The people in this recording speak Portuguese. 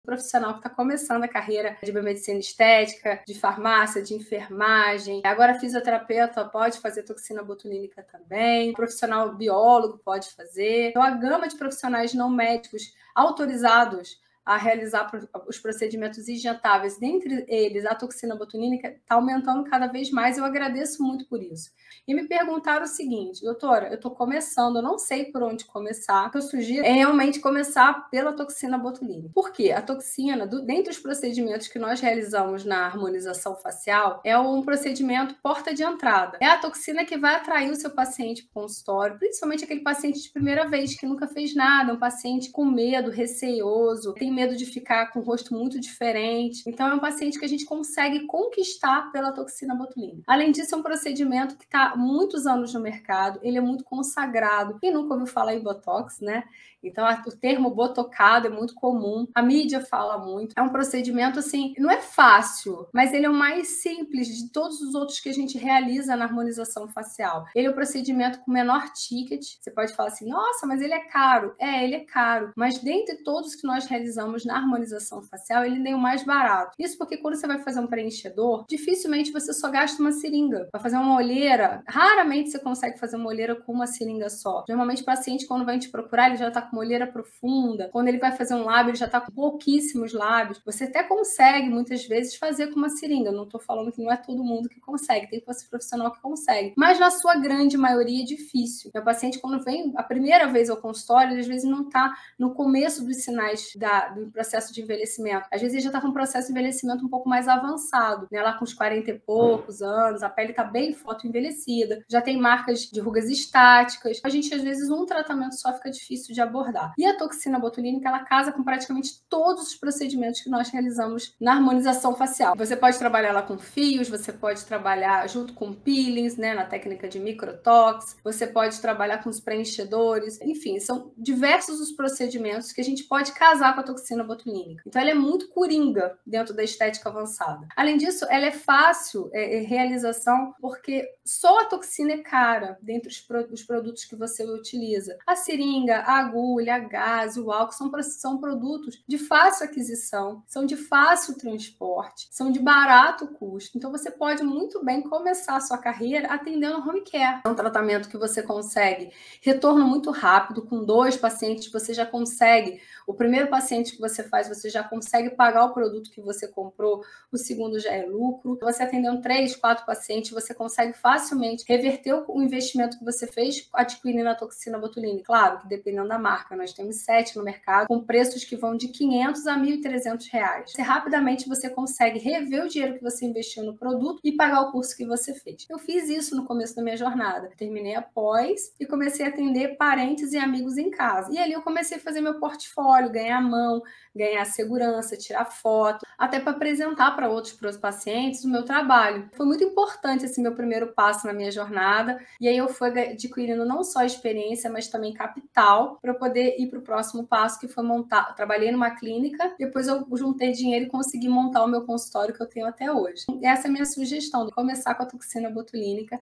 profissional que está começando a carreira de biomedicina estética, de farmácia, de enfermagem. Agora, fisioterapeuta pode fazer toxina botulínica também. Profissional biólogo pode fazer. Então, a gama de profissionais não médicos autorizados a realizar os procedimentos injetáveis, dentre eles a toxina botulínica, está aumentando cada vez mais. Eu agradeço muito por isso. E me perguntaram o seguinte: doutora, eu estou começando, eu não sei por onde começar. O que eu sugiro é realmente começar pela toxina botulínica. Por quê? A toxina, dentre os procedimentos que nós realizamos na harmonização facial, é um procedimento porta de entrada. É a toxina que vai atrair o seu paciente para o consultório, principalmente aquele paciente de primeira vez, que nunca fez nada, um paciente com medo, receoso, tem medo de ficar com o rosto muito diferente. Então, é um paciente que a gente consegue conquistar pela toxina botulínica. Além disso, é um procedimento que está há muitos anos no mercado, ele é muito consagrado. Quem nunca ouviu falar em Botox, né? Então, o termo botocado é muito comum, a mídia fala muito. É um procedimento, assim, não é fácil, mas ele é o mais simples de todos os outros que a gente realiza na harmonização facial. Ele é o procedimento com menor ticket. Você pode falar assim, nossa, mas ele é caro. É, ele é caro. Mas dentre todos que nós realizamos na harmonização facial, ele é o mais barato. Isso porque quando você vai fazer um preenchedor, dificilmente você só gasta uma seringa. Vai fazer uma olheira, raramente você consegue fazer uma olheira com uma seringa só. Normalmente o paciente, quando vai te procurar, ele já está com uma olheira profunda. Quando ele vai fazer um lábio, ele já está com pouquíssimos lábios. Você até consegue, muitas vezes, fazer com uma seringa. Eu não estou falando que não é todo mundo que consegue. Tem profissional que consegue. Mas, na sua grande maioria, é difícil. O paciente, quando vem a primeira vez ao consultório, ele, às vezes, não está no começo dos sinais do processo de envelhecimento. Às vezes, ele já está com um processo de envelhecimento um pouco mais avançado, né? Lá com uns 40 e poucos anos, a pele está bem fotoenvelhecida, já tem marcas de rugas estáticas. A gente, às vezes, um tratamento só fica difícil de abordar. E a toxina botulínica, ela casa com praticamente todos os procedimentos que nós realizamos na harmonização facial. Você pode trabalhar ela com fios, você pode trabalhar junto com peelings, né, na técnica de microtox, você pode trabalhar com os preenchedores, enfim, são diversos os procedimentos que a gente pode casar com a toxina botulínica. Então, ela é muito coringa dentro da estética avançada. Além disso, ela é fácil realização, porque só a toxina é cara dentre os produtos que você utiliza. A seringa, a agulha, a gás, o álcool são produtos de fácil aquisição, são de fácil transporte, são de barato custo. Então, você pode muito bem começar a sua carreira atendendo home care. É um tratamento que você consegue retorno muito rápido, com 2 pacientes você já consegue. O primeiro paciente que você faz, você já consegue pagar o produto que você comprou, o segundo já é lucro. Você atendendo 3, 4 pacientes, você consegue facilmente reverter o investimento que você fez adquirindo a toxina botulínica. Claro que dependendo da marca, nós temos 7 no mercado, com preços que vão de R$500 a R$1.300. Rapidamente você consegue rever o dinheiro que você investiu no produto e pagar o curso que você fez. Eu fiz isso no começo da minha jornada. Terminei a pós e comecei a atender parentes e amigos em casa. E ali eu comecei a fazer meu portfólio, ganhar mão, ganhar segurança, tirar foto, até para apresentar para outros pacientes o meu trabalho. Foi muito importante esse meu primeiro passo na minha jornada, e aí eu fui adquirindo não só experiência, mas também capital para poder ir para o próximo passo, que foi montar. Trabalhei numa clínica, depois eu juntei dinheiro e consegui montar o meu consultório que eu tenho até hoje. Essa é a minha sugestão, de começar com a toxina botulínica